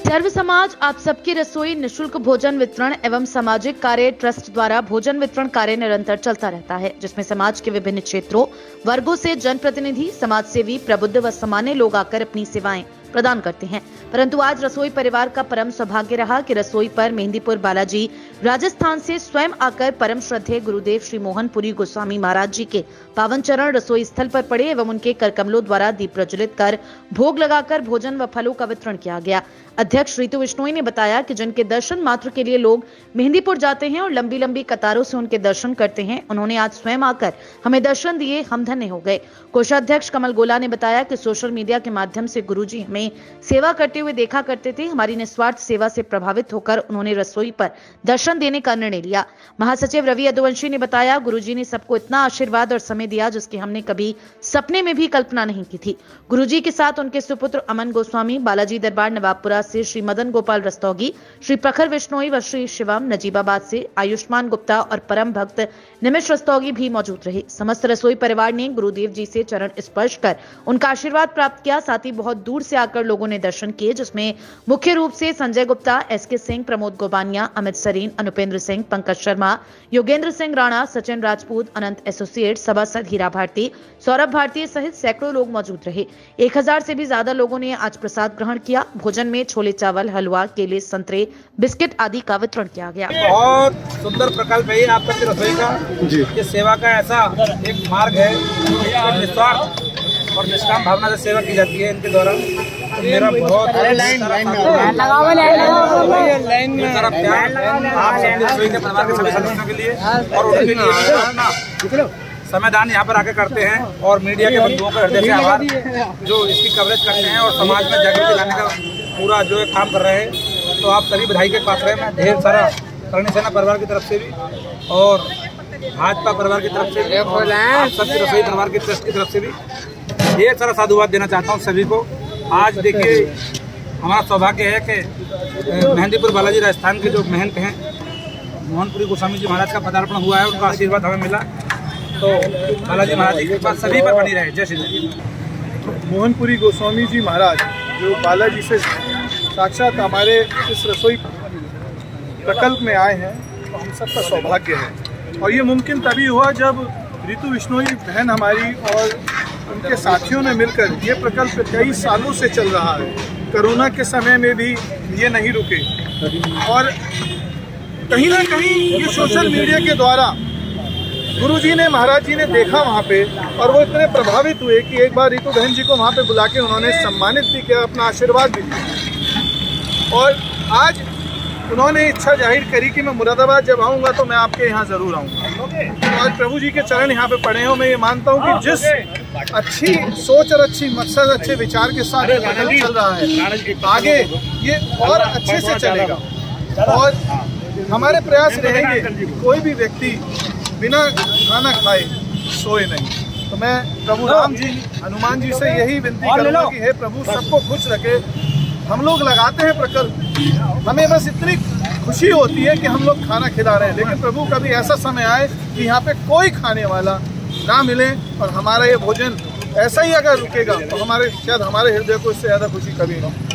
सर्व समाज आप सबकी रसोई निशुल्क भोजन वितरण एवं सामाजिक कार्य ट्रस्ट द्वारा भोजन वितरण कार्य निरंतर चलता रहता है, जिसमें समाज के विभिन्न क्षेत्रों वर्गों से जनप्रतिनिधि, समाज सेवी, प्रबुद्ध व सामान्य लोग आकर अपनी सेवाएं प्रदान करते हैं। परंतु आज रसोई परिवार का परम सौभाग्य रहा कि रसोई पर मेहंदीपुर बालाजी राजस्थान से स्वयं आकर परम श्रद्धेय गुरुदेव श्री मोहनपुरी गोस्वामी महाराज जी के पावन चरण रसोई स्थल पर पड़े एवं उनके करकमलों द्वारा दीप प्रज्वलित कर भोग लगाकर भोजन व फलों का वितरण किया गया। अध्यक्ष ऋतु विश्नोई ने बताया कि जिनके दर्शन मात्र के लिए लोग मेहंदीपुर जाते हैं और लंबी लंबी कतारों से उनके दर्शन करते हैं, उन्होंने आज स्वयं आकर हमें दर्शन दिए, हम धन्य हो गए। कोषाध्यक्ष कमल गोला ने बताया कि सोशल मीडिया के माध्यम से गुरुजी हमें सेवा करते हुए देखा करते थे। हमारी निस्वार्थ सेवा से प्रभावित होकर उन्होंने रसोई पर दर्शन देने का निर्णय लिया। महासचिव रवि यदुवंशी ने बताया, गुरुजी ने सबको इतना आशीर्वाद और समय दिया जिसकी हमने कभी सपने में भी कल्पना नहीं की थी। गुरुजी के साथ उनके सुपुत्र अमन गोस्वामी, बालाजी दरबार नवाबपुरा से श्री मदन गोपाल रस्तोगी, श्री प्रखर विश्नोई व श्री शिवम नजीबाबाद से आयुष्मान गुप्ता और परम भक्त निमिष रस्तोगी भी मौजूद रहे। समस्त रसोई परिवार ने गुरुदेव जी से चरण स्पर्श कर उनका आशीर्वाद प्राप्त किया। साथ ही बहुत दूर से आकर लोगों ने दर्शन किए, जिसमें मुख्य रूप से संजय गुप्ता, एसके सिंह, प्रमोद गोबानिया, अमित सरीन, अनुपेंद्र सिंह, पंकज शर्मा, योगेंद्र सिंह राणा, सचिन राजपूत, अनंत एसोसिएट, सभासद हीरा भारती, सौरभ भारती सहित सैकड़ों लोग मौजूद रहे। 1000 से भी ज्यादा लोगों ने आज प्रसाद ग्रहण किया। भोजन में छोले चावल, हलवा, केले, संतरे, बिस्किट आदि का वितरण किया गया। बहुत सुंदर प्रकल्प है आप सबकी रसोई का जी। ये सेवा का ऐसा एक मार्ग है जो निस्वार्थ और निष्काम भावना से सेवा की जाती है इनके द्वारा। तो मेरा बहुत लाइन आप सबके रसोई के परिवार के सभी सदस्यों के लिए और उनके लिए समयदान यहाँ पर आके करते हैं और मीडिया के बंधुओं का हृदय से आभार जो इसकी कवरेज करते हैं और समाज में जागृति लाने का पूरा जो है काम कर रहे हैं। तो आप सभी बधाई के पात्र हैं। मैं ढेर सारा करणी सेना परिवार की तरफ से भी और भाजपा परिवार की तरफ से भी और आप सबकी रसोई परिवार की ट्रस्ट की तरफ से भी ढेर सारा साधुवाद देना चाहता हूँ सभी को। आज देखिए हमारा सौभाग्य है कि मेहंदीपुर बालाजी राजस्थान के जो महंत हैं मोहनपुरी गोस्वामी जी महाराज का पदार्पण हुआ है, उनका आशीर्वाद हमें मिला। तो बालाजी महाराज की कृपा सभी पर बनी रहे। जय श्री राम। मोहनपुरी गोस्वामी जी महाराज जो बालाजी से साक्षात हमारे इस रसोई प्रकल्प में आए हैं, तो हम सबका सौभाग्य है। और ये मुमकिन तभी हुआ जब ऋतु विश्नोई बहन हमारी और उनके साथियों ने मिलकर ये प्रकल्प कई सालों से चल रहा है। कोरोना के समय में भी ये नहीं रुके और कहीं ना कहीं ये सोशल मीडिया के द्वारा गुरुजी ने, महाराज जी ने देखा वहाँ पे और वो इतने प्रभावित हुए कि एक बार ऋतु बहन जी को वहाँ पे बुला के उन्होंने सम्मानित भी किया, अपना आशीर्वाद भी दिया। और आज उन्होंने इच्छा जाहिर करी कि मैं मुरादाबाद जब आऊँगा तो मैं आपके यहाँ ज़रूर आऊँगा। तो आज प्रभु जी के चरण यहाँ पे पड़े हों। मैं ये मानता हूँ कि जिस अच्छी सोच और अच्छी मकसद, अच्छे विचार के साथ चल रहा है, आगे ये और अच्छे से चलेगा। और हमारे प्रयास रहेंगे कोई भी व्यक्ति बिना खाना खाए सोए नहीं। तो मैं प्रभु राम जी, हनुमान जी से यही विनती करूँगा कि हे प्रभु सबको खुश रखे। हम लोग लगाते हैं प्रकल्प, हमें बस इतनी खुशी होती है कि हम लोग खाना खिला रहे हैं, लेकिन प्रभु कभी ऐसा समय आए कि यहाँ पे कोई खाने वाला ना मिले और हमारा ये भोजन ऐसा ही अगर रुकेगा तो शायद हमारे हृदय को इससे ज़्यादा खुशी कभी नहीं।